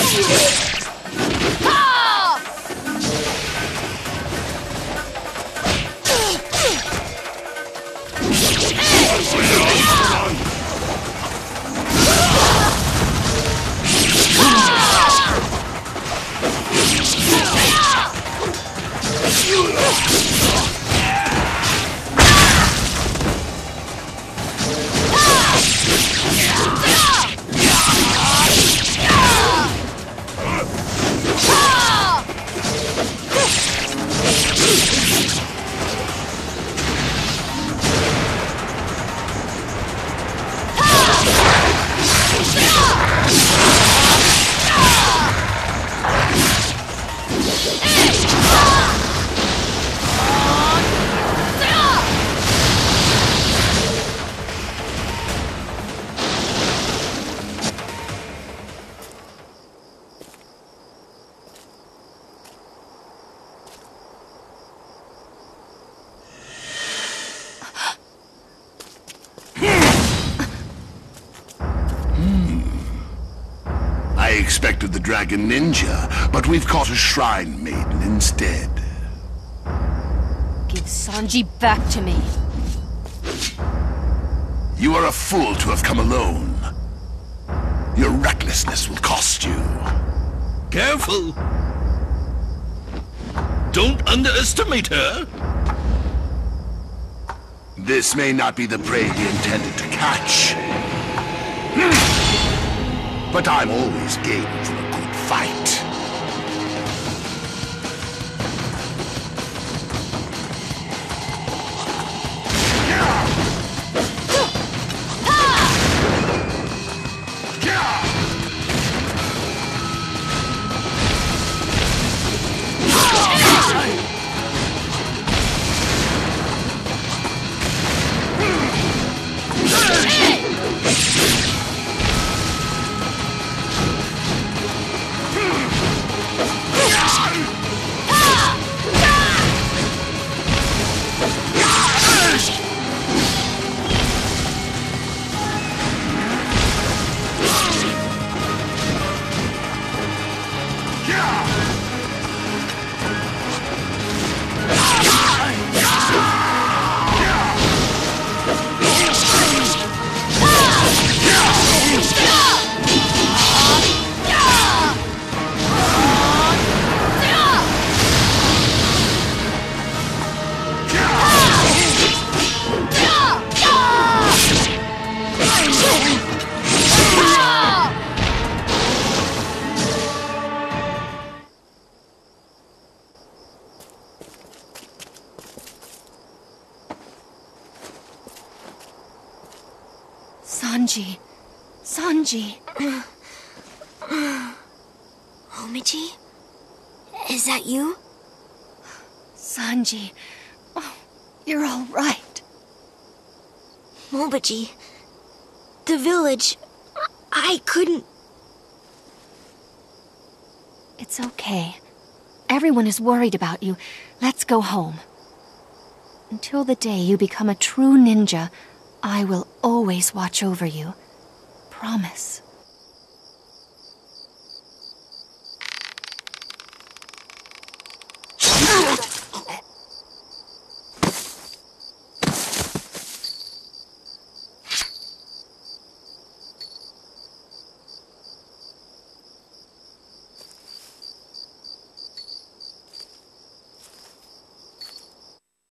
I expected the Dragon Ninja, but we've caught a Shrine Maiden instead. Give Sanji back to me. You are a fool to have come alone. Your recklessness will cost you. Careful! Don't underestimate her! This may not be the prey we intended to catch. But I'm always game for a good fight. Sanji. Sanji. Momiji? Is that you? Sanji. Oh, you're all right. Momiji. The village. I couldn't... It's okay. Everyone is worried about you. Let's go home. Until the day you become a true ninja, I will always watch over you. Promise.